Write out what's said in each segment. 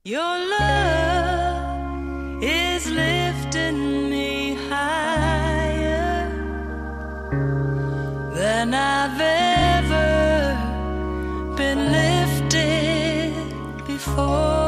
Your love is lifting me higher than I've ever been lifted before.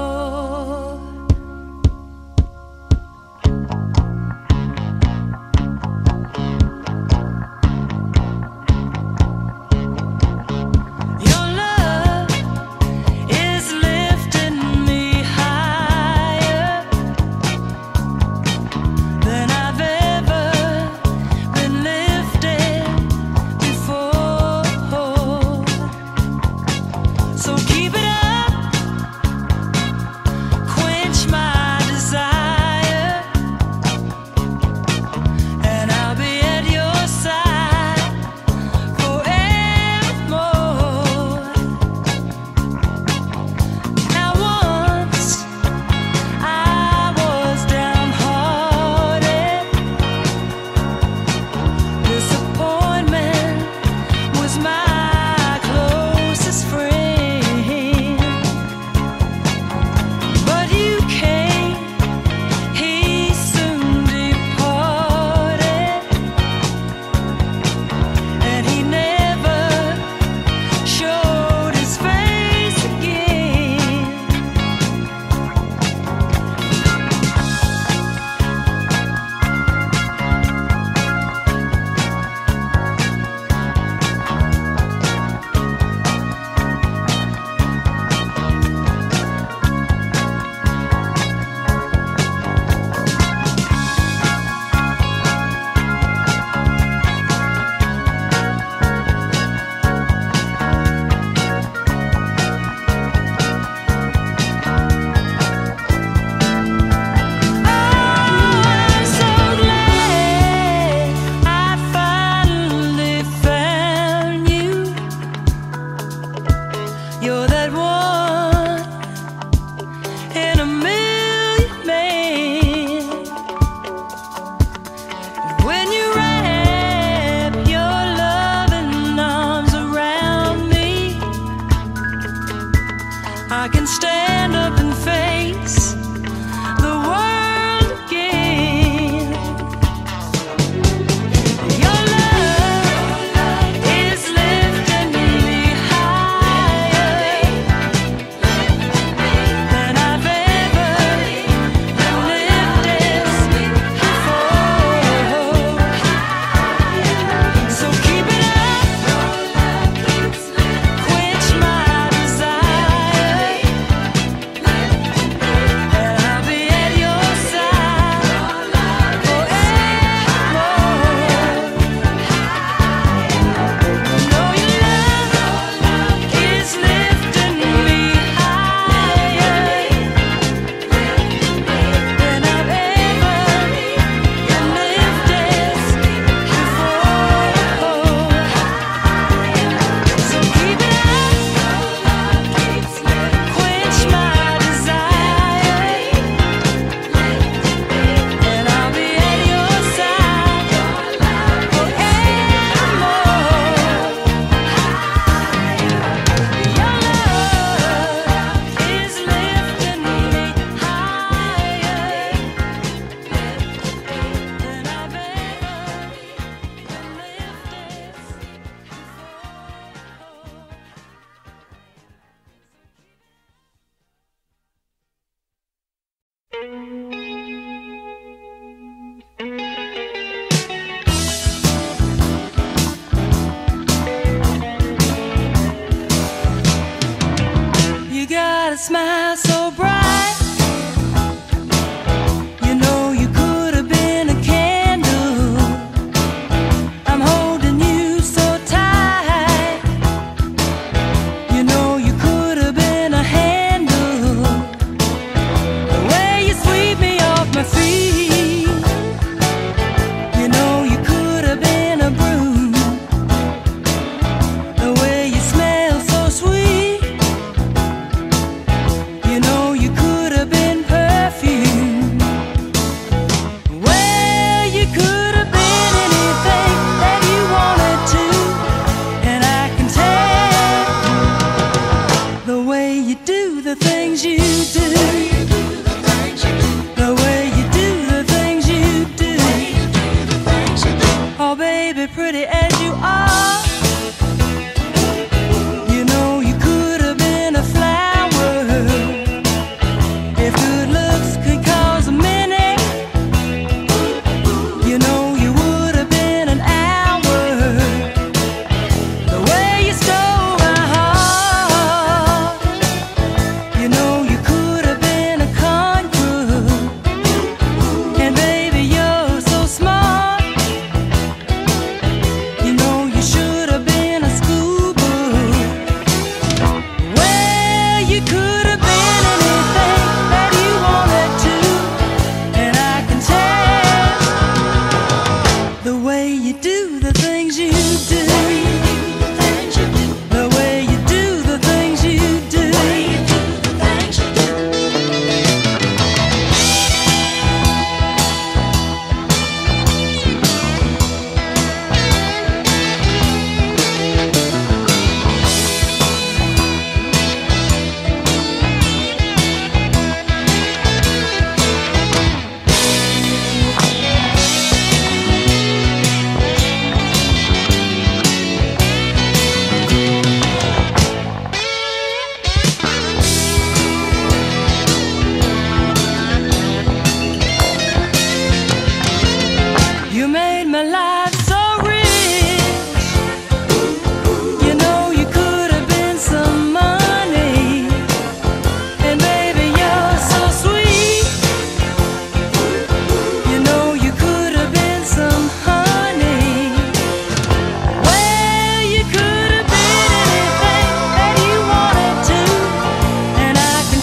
I can stand up and face the world again. Your love is lifting me higher than I've ever been lifted before. So keep it up, quench my desire. You got a smile so bright, you know you could have been a candle. I'm holding you so tight, you know you could have been a handle. The way you sweep me off my feet, you know you could have been a broom. The way you smell so sweet, you know you could you do. The way you do the things you do. Oh baby, pretty as you are, you know you could have been a flower. If good looks could cause a minute, you know you would have been an hour. The way you stole my heart, you know you could have been a conqueror. And baby, you're so smart, you know you should have been a scuba. Well, you could have been anything that you wanted to, and I can tell the way you do the things you do. The way you do the things you do. You made my life so rich. You know you could have been some money. And baby, you're so sweet. You know you could have been some honey. Well, you could have been anything that you wanted to, and I can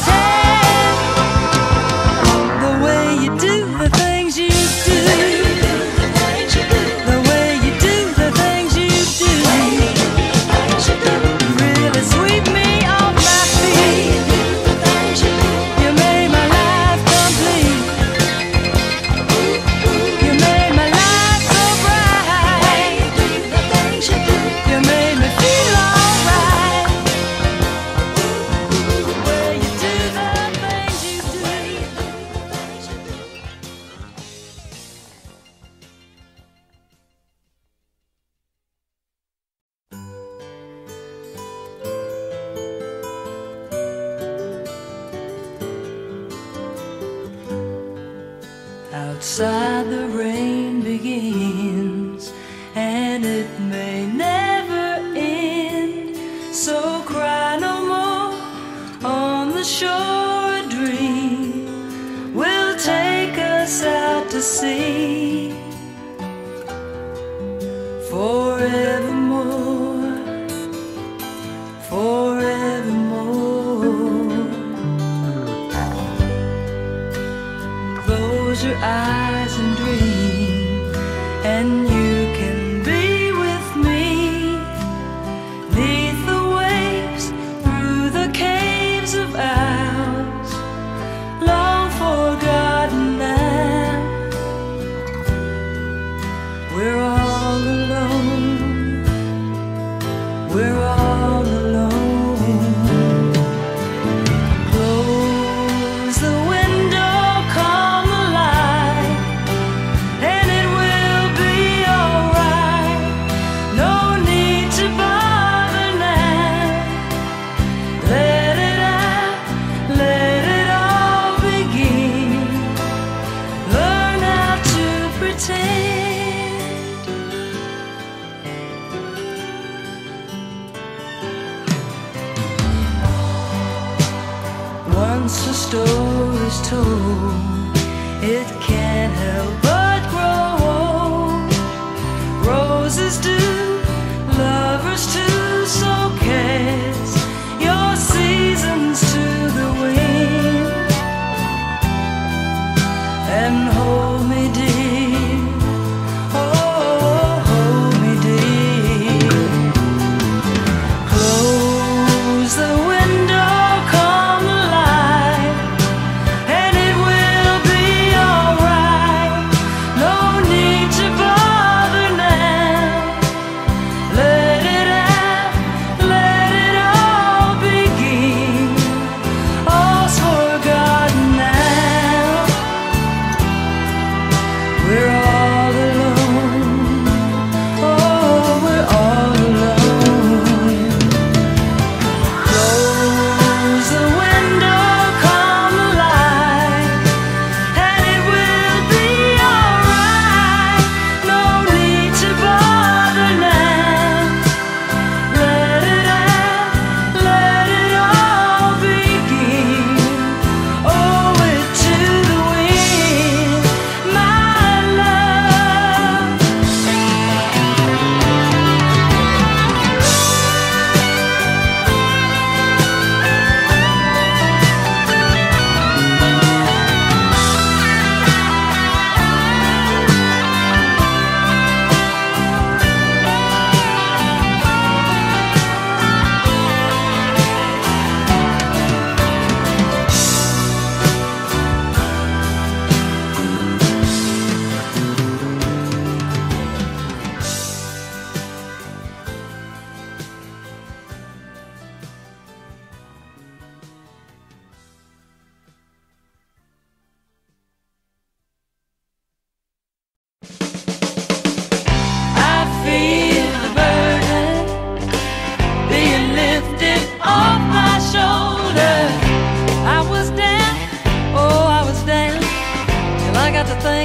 tell the way you do the things you do. The way you do the things you do. You really sweep me off my feet. You made my life complete. You made my life so bright. You made me feel alright. The way you do the things you do. Outside the rain begins, and it may never end. So cry no more on the shore. A dream will take us out to sea forevermore, forevermore. Close your eyes and dream, and you can be with me. 'Neath the waves, through the caves of ours, long forgotten now. We're all alone. We're all alone. Close the window, calm the light, and it will be alright. No need to bother now. Let it out, let it all begin. Learn how to pretend. Once a story's told, it can't help but grow old. Roses do, lovers too, so cast your seasons to the wind and hold me dear. Oh, hold me dear. Close the window, calm the light, and it will be alright. No need to bother now.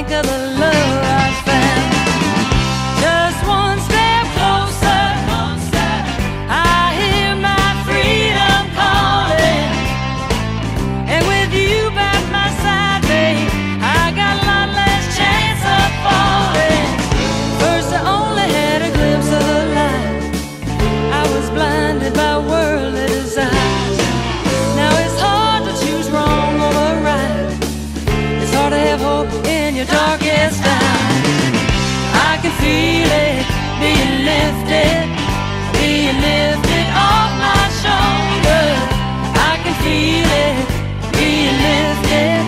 think of the love I found. Just one step closer, I hear my freedom calling. And with you by my side, babe, I got a lot less chance of falling. First I only had a glimpse of the light. I was blinded by worldly desires. Now it's hard to choose wrong over right. It's hard to have hope in your darkest hour. I can feel it being lifted off my shoulders. I can feel it being lifted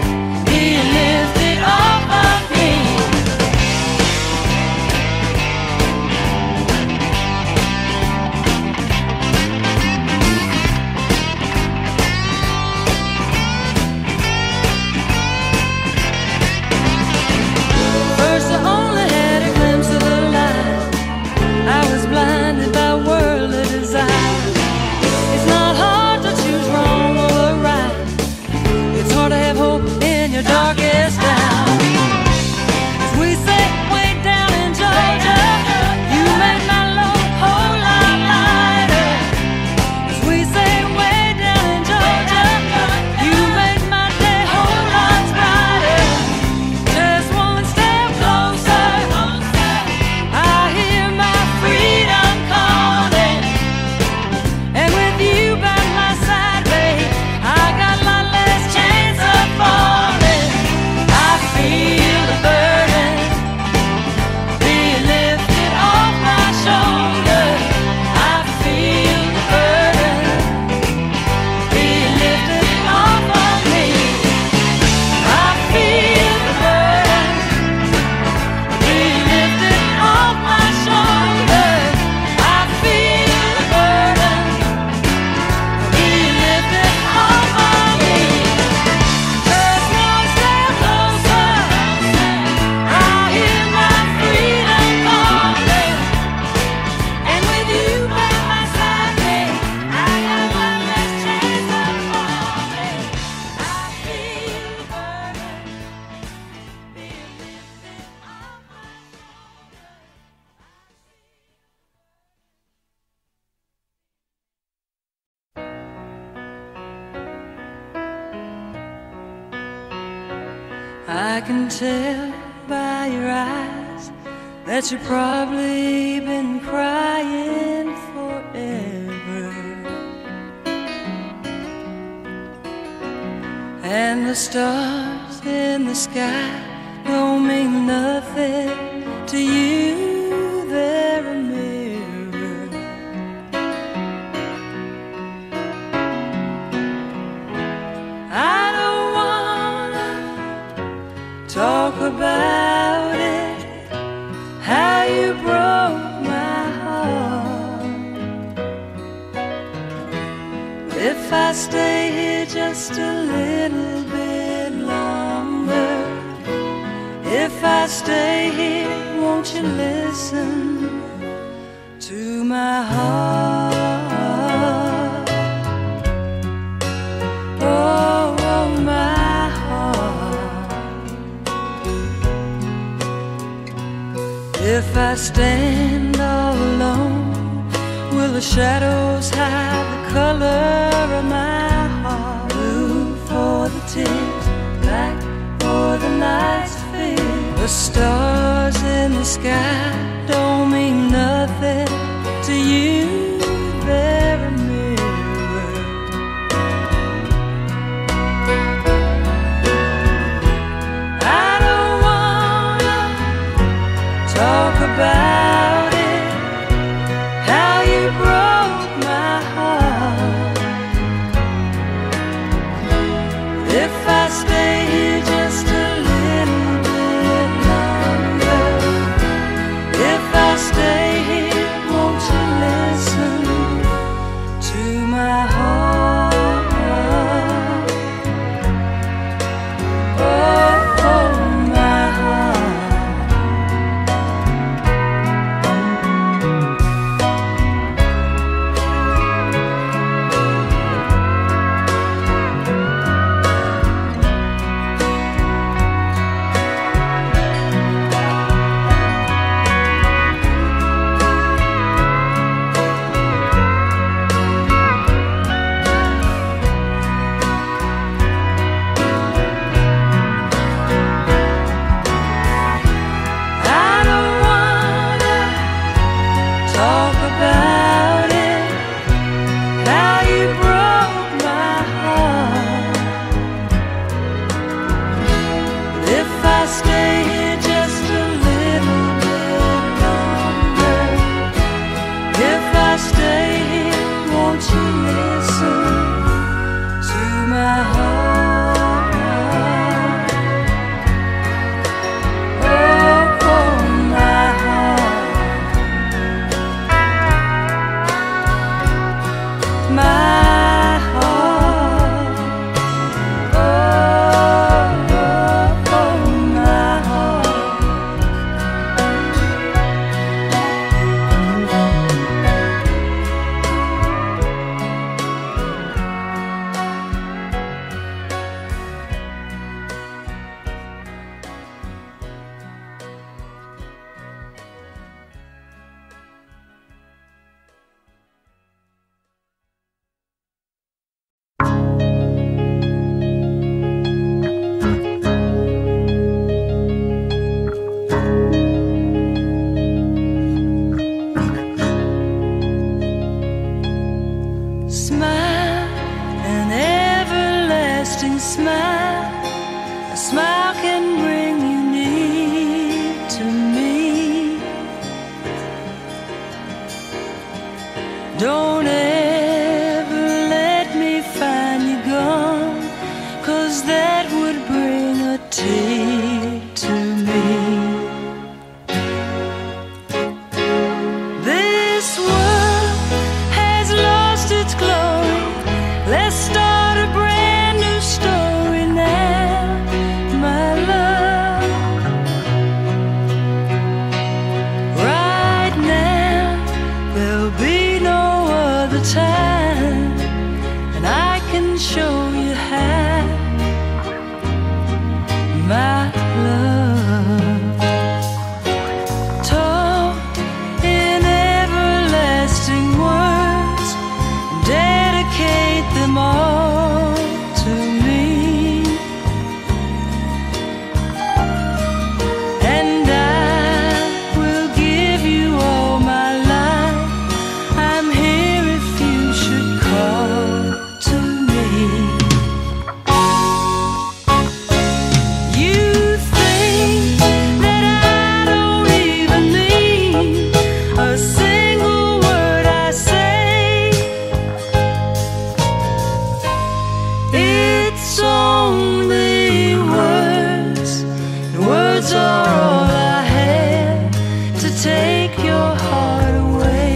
off of me. First I only had a glimpse of the light. I was blinded by worldly desires. It's not hard to choose wrong or right. It's hard to have hope in your darkest hour. As we sat way down in Georgia, you made my load a whole lot lighter. As we sat way down in Georgia, you made my day a whole lot brighter. Just one step closer, I hear my freedom calling. And with you by my side, babe, I got a lot less chance of falling. I feel the burden being lifted off my shoulders. I feel the burden being lifted off of me. I feel the burden being lifted off my shoulders. I feel the burden being lifted off of me. Just one step closer, I hear my freedom calling. And with you by my side, babe, I got one less chance of falling. I feel the burden being lifted off my shoulders. I can tell by your eyes that you've probably been crying forever. And the stars in the sky don't mean nothing to you. They're a mirror. I don't wanna talk about it, how you broke my heart. If I stay here just a little bit longer, if I stay here, won't you listen to my heart? Oh, my heart. If I stand all alone, will the shadows hide the color of my heart? Blue for the tears, black for the night's fear. The stars in the sky don't mean nothing to you. They're a mirror. I don't wanna talk about it, how you broke my heart. If I stay here just a little bit longer, if I stay here, everlasting smile. A smile can bring you near to me. Don't ever let me find you gone, 'cause that would bring a tear to me. This world has lost its glory. Let's start a brand new story now, my love. Right now, there'll be no other time, and I can show you how, my love. Talk in everlasting words, dedicate them all to me, and I will give you all my life. I'm here if you should call to me. You think that I don't even mean a single word I say. It's only words, and words are all I have to take your heart away.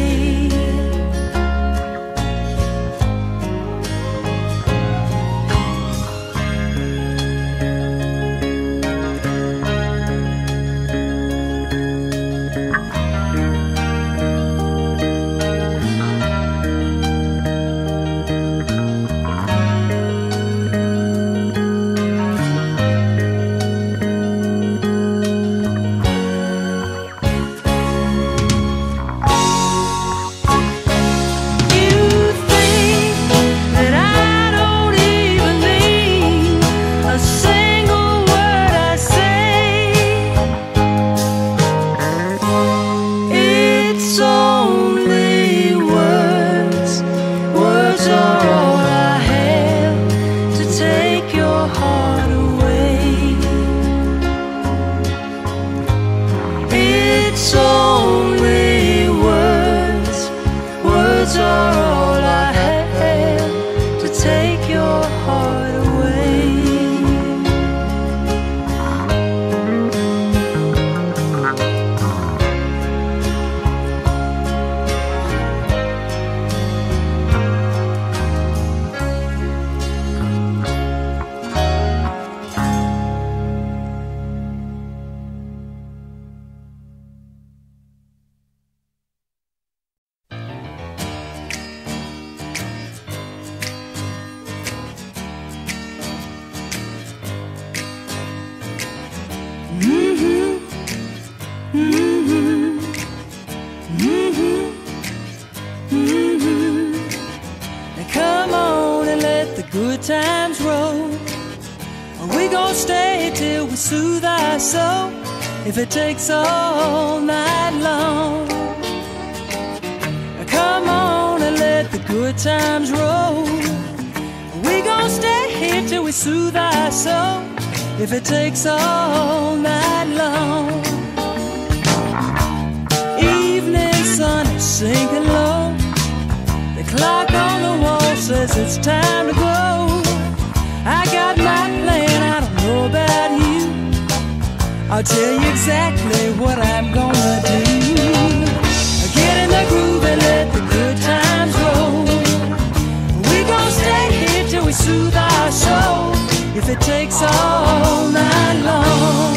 You think that I don't even mean a single word I say. It's only words, words are all I have to take your heart away. It's only words, words are all I have to take your heart away. Now come on and let the good times roll. We gon' stay till we soothe our soul, if it takes all night long. Now come on and let the good times roll. We gon' stay here till we soothe our soul, if it takes all night long. Evening sun is sinking low. The clock on the wall says it's time to go. I got my plan, I don't know about you. I'll tell you exactly what I'm gonna do. Get in the groove and let the good times roll. We gon' stay here till we soothe our soul, if it takes all night long.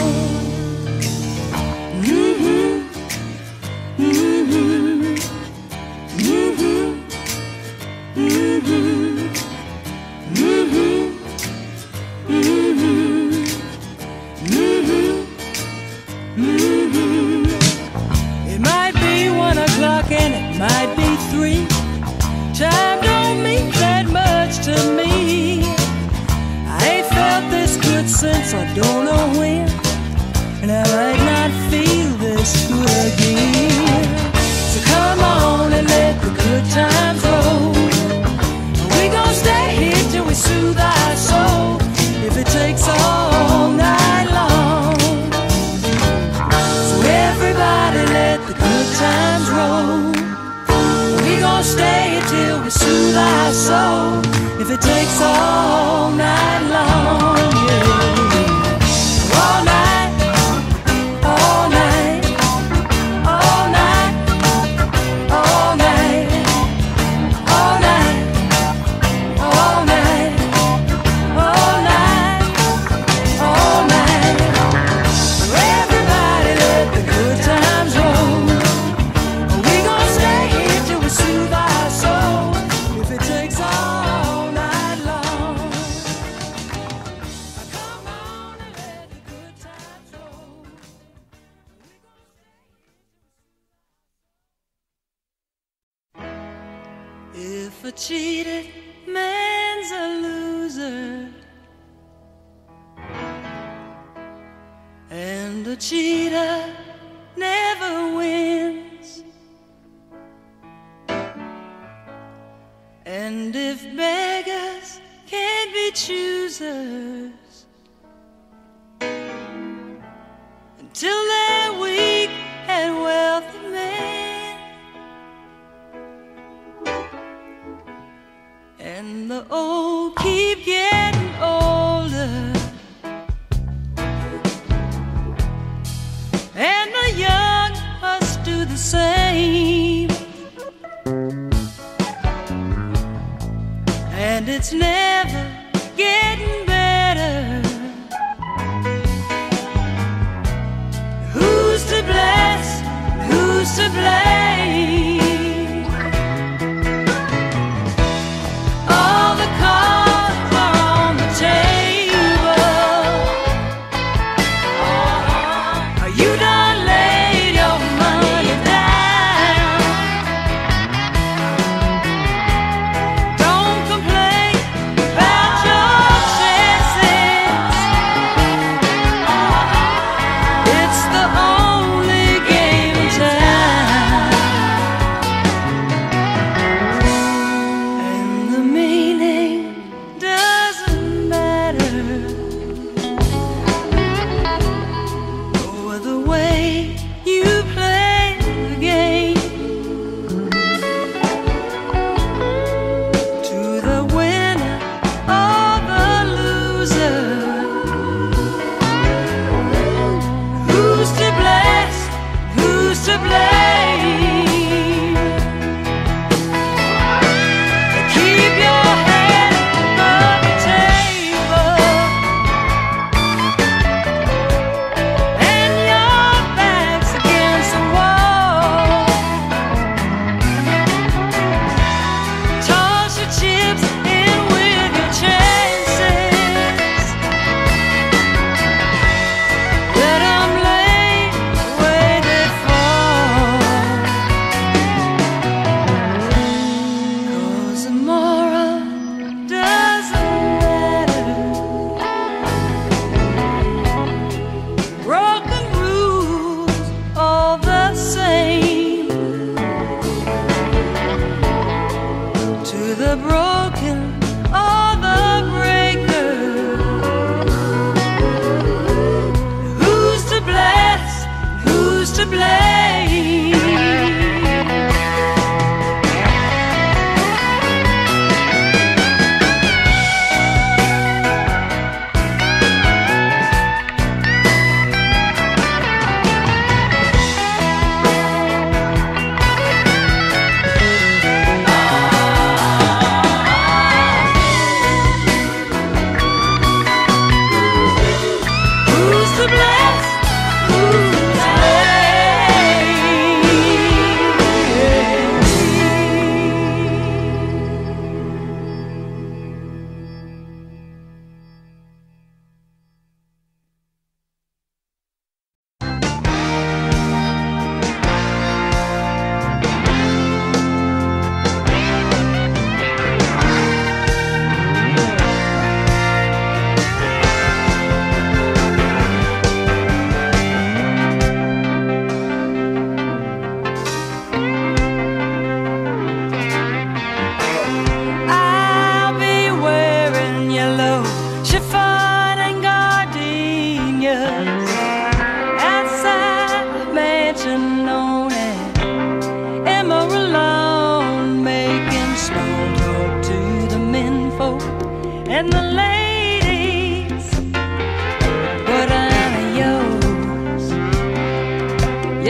It might be 1 o'clock and it might be 3. Time don't mean that much to me. I ain't felt this good since I don't know when, and I might not feel this good again. So come on and let the good times roll. We gon' stay here till we soothe our soul, till we soothe our soul. If it takes all night long, yeah. All night, all night, all night, all night, all night, all night, all night, all night. Everybody let the good times roll. We gonna stay here till we soothe our soul. If it takes all night long. Come on and let the good times roll. If a cheated man's a loser, and a cheater never wins, and if beggars can't be choosers until they're weak and wealthy men, and the old keep getting older, and the young must do the same, and it's never getting better.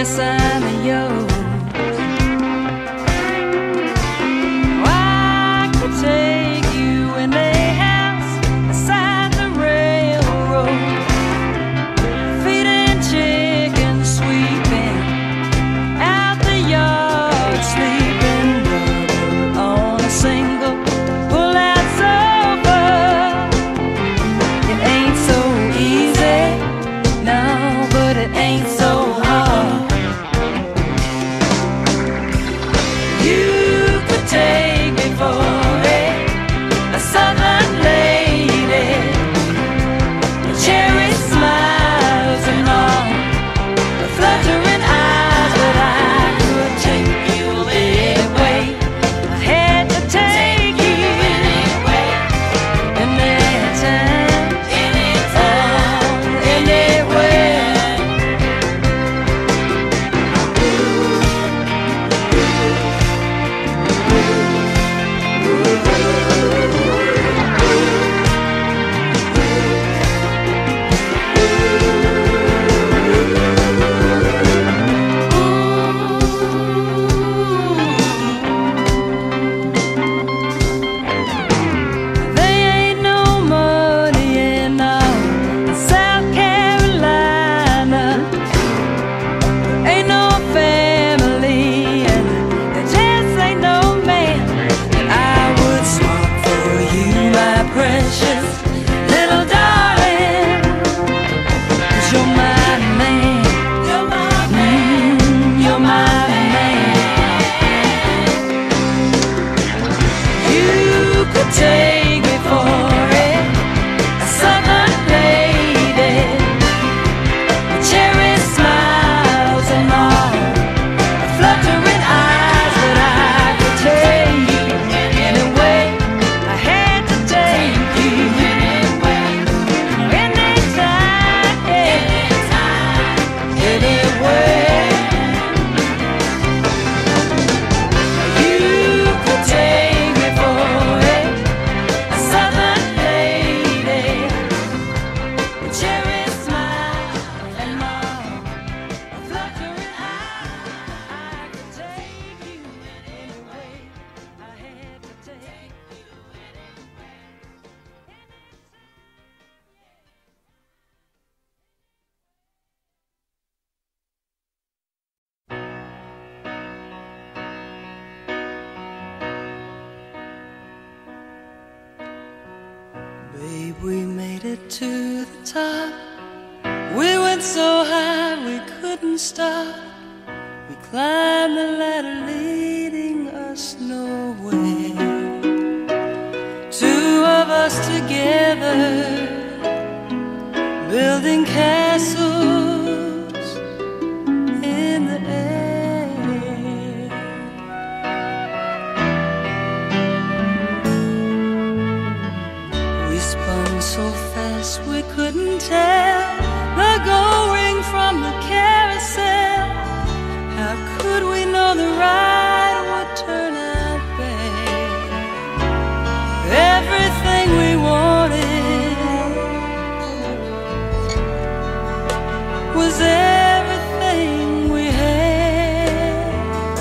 guess I'm yours. I could take you in a house beside the railroad, feeding chickens, sweeping out the yard, sleeping double on a single pull-out sofa. It ain't so easy, no, but it ain't so hard. You could take me for a southern lady, cherry smiles and all, fluttering eyes, but I could take you anyway. I had to take you anyway, anytime, anywhere. There ain't no money in South Carolina. Ain't no family, and there just ain't no man that I would swap for you, my precious little darling. 'Cause you're my man, you're my man, you're my man. You could take me for a southern lady, cherry smiles and all, fluttering eyes, but I could take you anyway. I had to take you anyway, anytime, anywhere. You could take me for a southern lady, cherry smile and all, fluttering eyes. I could take you anyway. I had to take you anyway. Babe, we made it to the top. We went so high we couldn't stop. We climbed the ladder leading us nowhere. Two of us together, building castles in the air. We spun so fast we couldn't tell the going from the carousel. How could we know the ride would turn out bad? Everything we wanted was everything we had.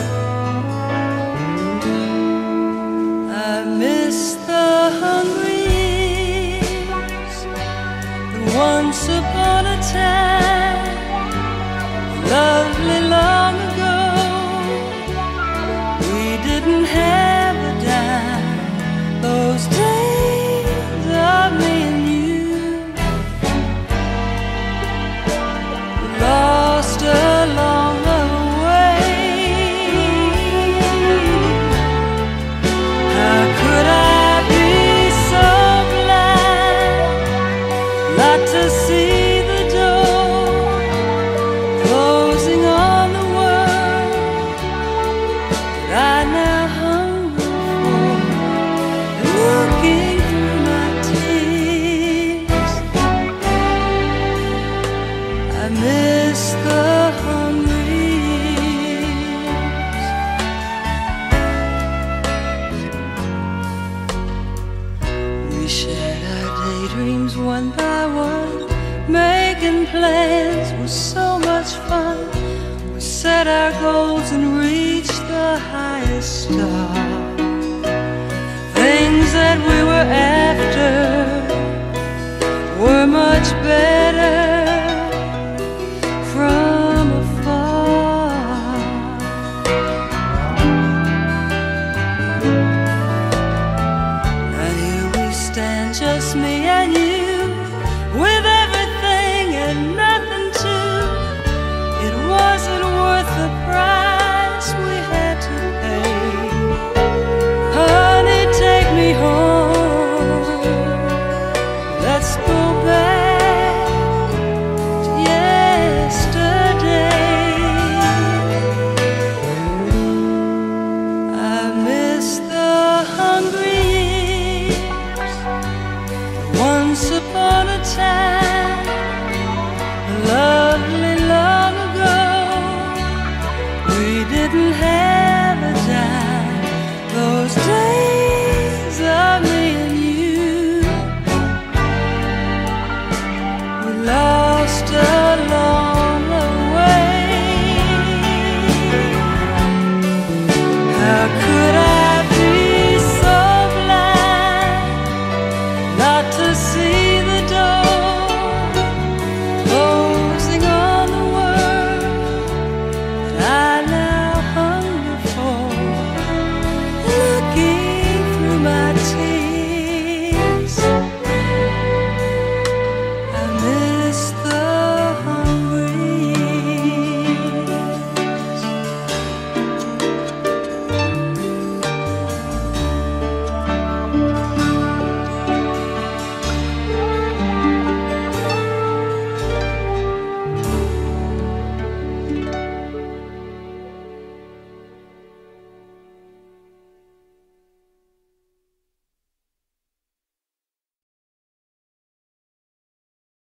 I miss the hungry years, the once upon a time, lovely long ago. We didn't have a dime, those days of me and you, lost along the way. How could I be so blind not to see the door closing on the world that I now hunger for, looking through my tears? I miss the hungry years. We shared our daydreams one by one, making plans was so much fun. We set our goals and reach the highest star. Things that we were after were much better